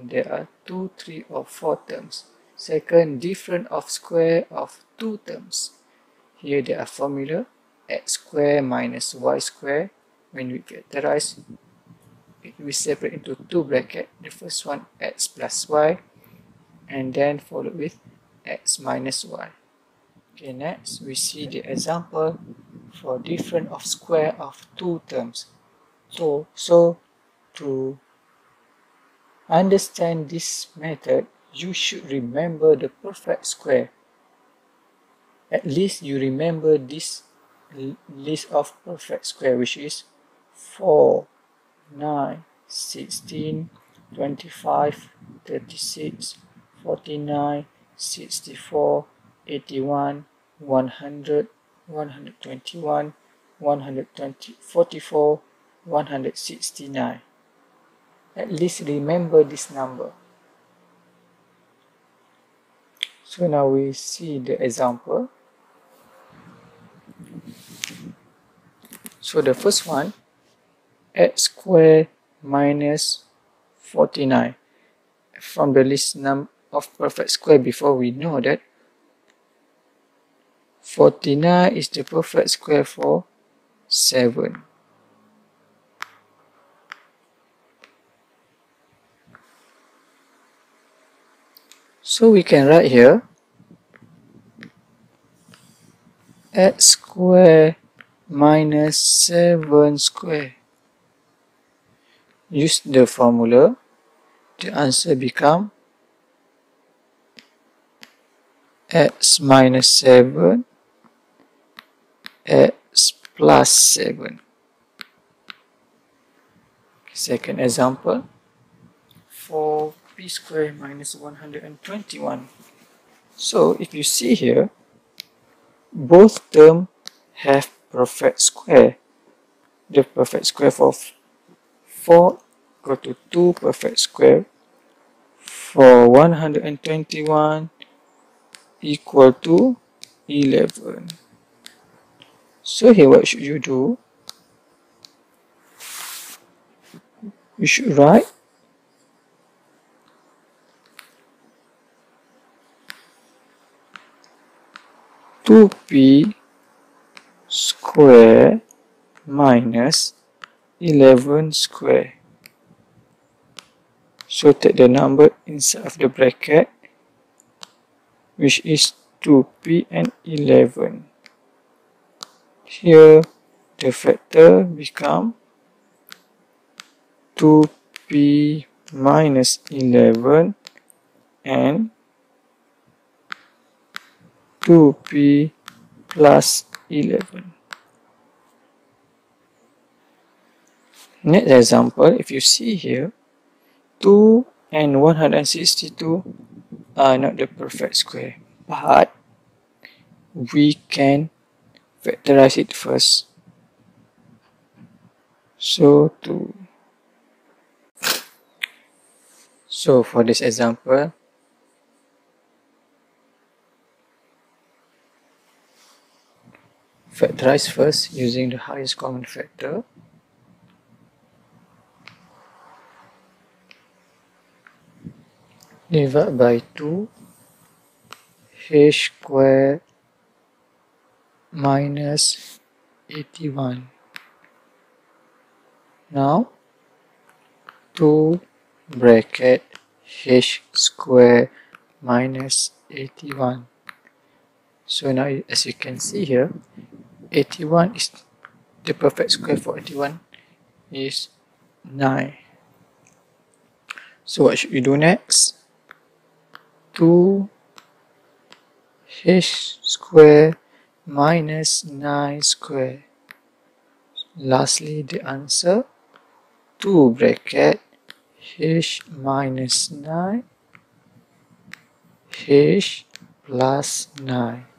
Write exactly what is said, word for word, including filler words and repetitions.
there are two, three, or four terms. Second, difference of square of two terms. Here there are formula x squared minus y squared. When we factorize, it will separate into two brackets. The first one x plus y, and then followed with x minus y. Okay, next we see the example for difference of square of two terms. So, so to understand this method, you should remember the perfect square. At least you remember this list of perfect square, which is four, nine, sixteen, twenty-five, thirty-six, forty-nine, sixty-four, eighty-one, one hundred, one hundred twenty-one, one hundred forty-four, one hundred sixty-nine. At least remember this number. So now we see the example. So the first one, x squared minus forty-nine. From the list num of perfect square before, we know that forty-nine is the perfect square for seven. So we can write here x squared minus seven squared. Use the formula, the answer become x minus seven, x plus seven. Second example, four p squared minus one hundred twenty-one. So if you see here, both terms have perfect square. The perfect square for four go to two perfect square. For one hundred twenty-one equal to eleven. So here what should you do? You should write two p square minus eleven square. So take the number inside of the bracket, which is two p and eleven. Here the factor become two p minus eleven and two p plus eleven. Next example, if you see here, two and one hundred sixty-two are not the perfect square, but we can factorize it first. So two. So for this example, factorize first using the highest common factor. Divide by two, h squared minus eighty-one. Now two bracket h squared minus eighty-one. So now as you can see here, eighty-one is the perfect square for eighty-one is nine. So what should you do next? two h squared minus nine squared. Lastly, the answer, two bracket h minus nine, h plus nine.